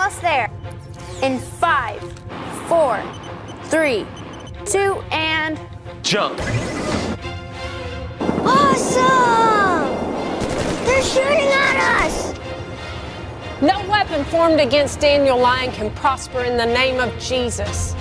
almost there. In 5, 4, 3, 2, and... Jump! Awesome! They're shooting at us! No weapon formed against Daniel Lyon can prosper in the name of Jesus.